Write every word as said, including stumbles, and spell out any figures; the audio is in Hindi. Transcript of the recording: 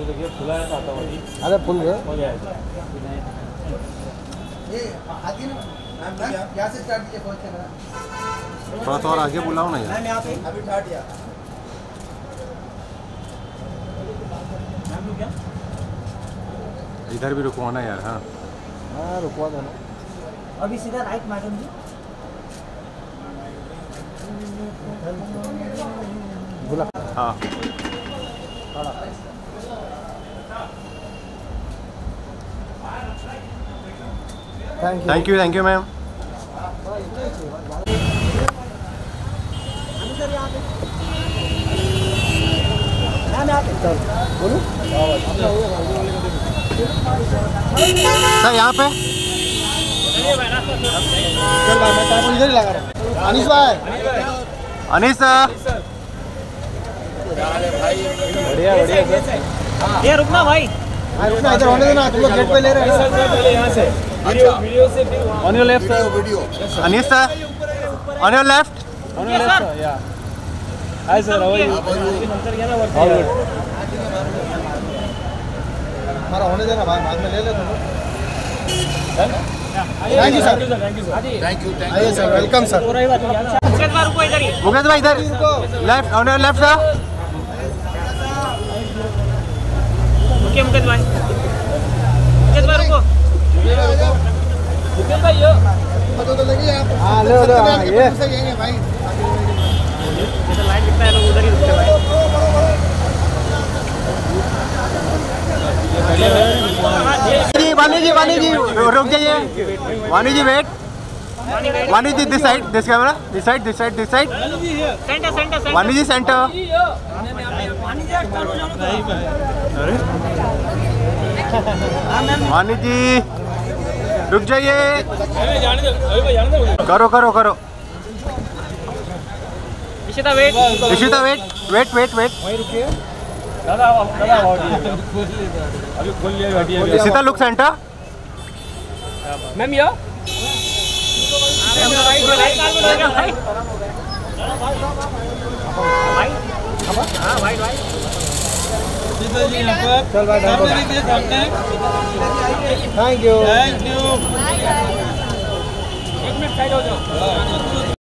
देखिए खुला है खाता हुआ। अरे फुल गया हो जाएगा। ये आगे ना यहाँ से स्टार्ट कीजिए पहुँच के। थोड़ा सा और आगे बुलाओ ना यार। मैम यहाँ पे अभी स्टार्ट किया। मैम क्या? इधर भी रुकवाना यार। हाँ हाँ रुकवा देना। अभी सीधा राइट मैडम जी। बुला। हाँ thank you thank you ma'am. बोलो सर यहाँ पे चल भाई मैं टाइम इधर ही लगा रहा हूँ। अनीस भाई अनीस सर बढ़िया बढ़िया सर। ये रुकना भाई। हाँ रुकना इधर होने देना। तुम लोग गेट पे ले रहे हैं पहले यहाँ से वीडियो वीडियो से फिर on your left sir. Video Anees sir on your left on your left sir. या hi sir how are you? नंतर क्या ना वर्क हमारा होने देना भाई बाद में ले ले तुम लोग। Thank you sir thank you sir. Thank you thank आइए सर वेलकम सर। मुकेश भाई रुको इधर ही। मुकेश भाई इधर left on your left sir. रुकिए मुकेश भाई। मुकेश भाई रुको। मुकेश भाई यो तो तो लगी आप। हाँ लो लो ये सही है भाई। जैसे लाइन दिखता है लोग उधर ही रुकते भाई। वानी जी वानी जी रुक जाइए। वानी ji wait. Wani ji this side this camera this side this side this side. Centre centre centre. Wani ji centre. Wani जी रुक जाइए। करो करो करो। Ishita wait. Ishita wait wait wait wait. वहीं रुकिए। दादा दादा अभी खोल लिया बैठिए। Ishita look centre. Ma'am yo भाई भाई हाँ भाई भाई चल भाई थैंक यू थैंक यू। एक मिनट साइड हो जाओ।